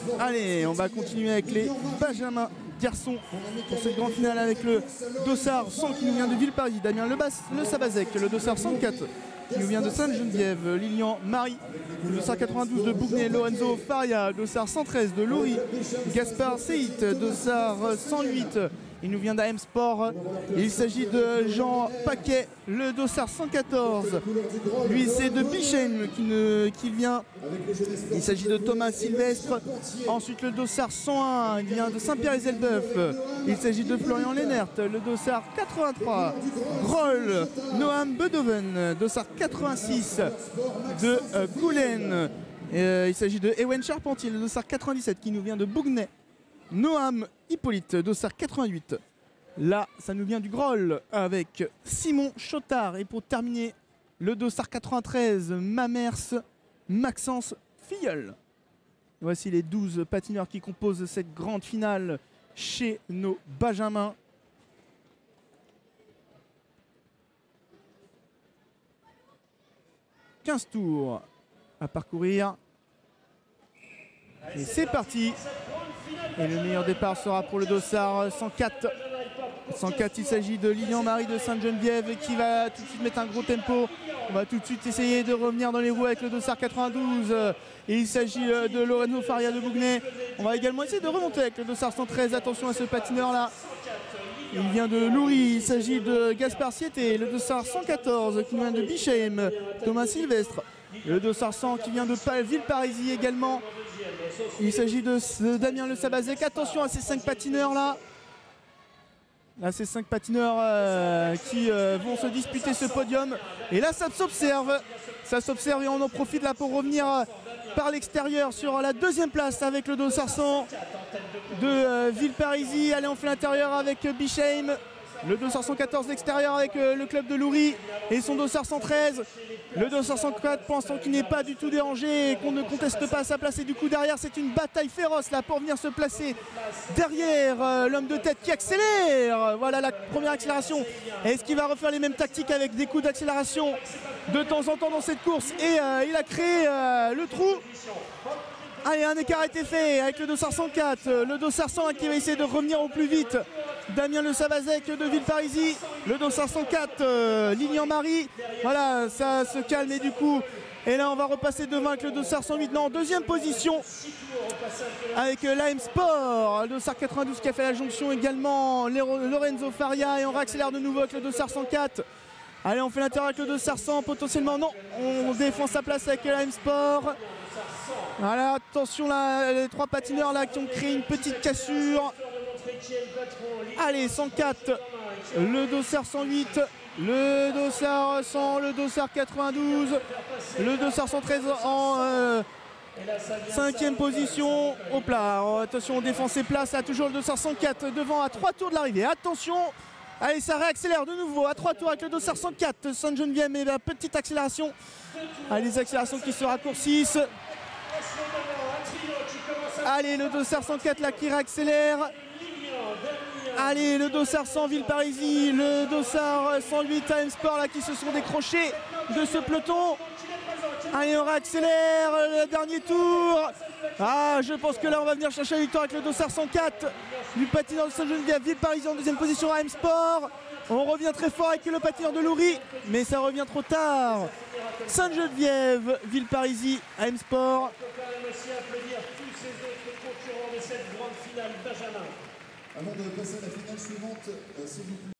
Allez, on va continuer avec les Benjamin garçons pour cette grande finale avec le dossard 100 qui nous vient de Villeparisis, Damien Le Sabazec, le dossard 104 qui nous vient de Sainte-Geneviève, Lilian Marie, le dossard 92 de Bougnay, Lorenzo Faria, dossard 113 de Loury, Gaspard Seït, dossard 108. Il nous vient d'AM Sport. Il s'agit de Jean Paquet, le dossard 114. Lui, c'est de Bichheim qui vient. Il s'agit de Thomas Sylvestre. Ensuite, le dossard 101, il vient de Saint-Pierre-et-Elbeuf. Il s'agit de Florian Lennert, le dossard 83. Groll, Noam Bedoven, dossard 86 de Goulen. Il s'agit de Ewen Charpentier, le dossard 97 qui nous vient de Bougnay. Noam Hippolyte, dossard 88. Là, ça nous vient du Groll avec Simon Chotard. Et pour terminer, le dossard 93, Mamers Maxence Filleul. Voici les 12 patineurs qui composent cette grande finale chez nos Benjamins. « 15 tours à parcourir. Et c'est parti. Et le meilleur départ sera pour le dossard 104. 104, il s'agit de Lilian Marie de Sainte-Geneviève qui va tout de suite mettre un gros tempo. On va tout de suite essayer de revenir dans les roues avec le dossard 92. Et il s'agit de Lorenzo Faria de Bougnay. On va également essayer de remonter avec le dossard 113. Attention à ce patineur-là. Il vient de Loury. Il s'agit de Gaspard Siété, le dossard 114 qui vient de Bichheim. Thomas Sylvestre, le dossard 100 qui vient de Villeparisis également. Il s'agit de Damien Le Sabazec. Attention à ces 5 patineurs là. Là, ces 5 patineurs qui vont se disputer ce podium. Et là, ça s'observe. Ça s'observe et on en profite là pour revenir par l'extérieur sur la deuxième place avec le dossard 100 de Villeparisis. Allez, on fait l'intérieur avec Bichheim. Le dossard 114 l'extérieur avec le club de Loury et son dossard 113. Le dossard 104 pour l'instant qui n'est pas du tout dérangé et qu'on ne conteste pas sa place. Et du coup derrière c'est une bataille féroce là pour venir se placer derrière l'homme de tête qui accélère. Voilà la première accélération. Est-ce qu'il va refaire les mêmes tactiques avec des coups d'accélération de temps en temps dans cette course? Et il a créé le trou. Allez, un écart a été fait avec le dossard 104, le dossard 101 qui va essayer de revenir au plus vite. Damien Le Sabazec de Villeparisis, le dossard 104, Lilian Marie. Voilà, ça se calme et du coup, et là on va repasser devant avec le dossard 108. Non, en deuxième position avec l'AM Sport, le dossard 92 qui a fait la jonction également, Lorenzo Faria, et on réaccélère de nouveau avec le dossard 104. Allez, on fait l'intérieur avec le dossard 100 potentiellement. Non, on défend sa place avec l'AM Sport. Voilà, attention là, les 3 patineurs là qui ont créé une petite cassure. Allez, 104, le dossard 108, le dossard 100, le dossard 92, le dossard 113 en 5e position. Hop là, attention, on défend ses places. Là, toujours le dossard 104 devant à 3 tours de l'arrivée. Attention. Allez, ça réaccélère de nouveau à 3 tours avec le dossard 104. Sainte-Geneviève, mais la petite accélération. Allez, les accélérations qui se raccourcissent. Allez, le dossard 104 là qui réaccélère. Allez, le dossard 100 Villeparisis, le dossard 108 AM Sport là qui se sont décrochés de ce peloton. Allez, on réaccélère le dernier tour. Ah, je pense que là on va venir chercher la victoire avec le dossard 104 du patineur de Sainte-Geneviève. Villeparisis en deuxième position AM Sport. On revient très fort avec le patineur de Loury, mais ça revient trop tard. Sainte-Geneviève, Villeparisis, AM Sport. Avant de passer à la finale suivante, s'il vous plaît.